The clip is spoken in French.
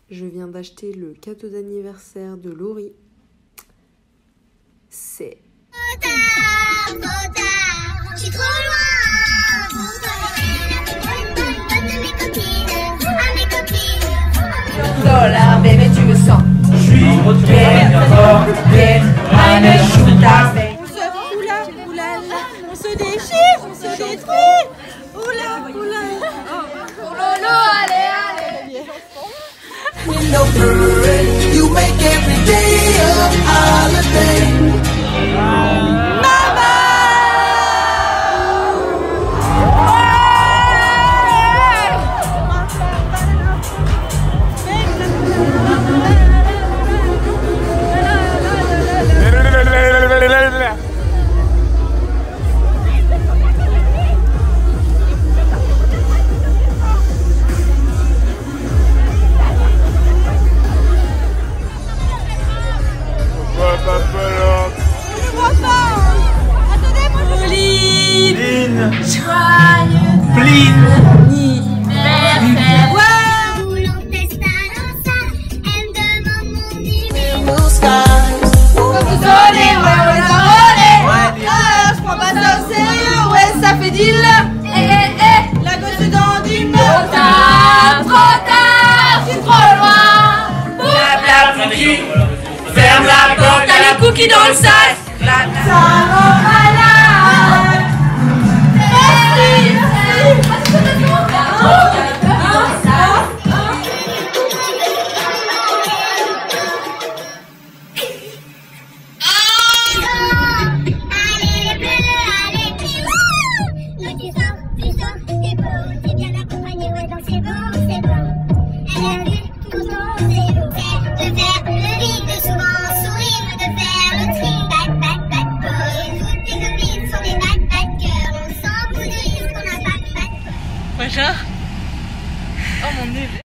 Je viens d'acheter le cadeau d'anniversaire de Laurie. C'est... Trop tard, je suis trop loin. Bonne de mes copines, à mes copines. Lola, bébé, tu me sens. Je suis bien, allez, shoot ta face. On se déchire, on se détruit. Oula. Pour Lolo, allez. Window parade, you make every day a holiday. La gosse dans du monde. Trop tard, je suis trop loin. La cookie, ferme la porte, t'as le cookie dans le sac. Ça va malade. Oh mon dieu.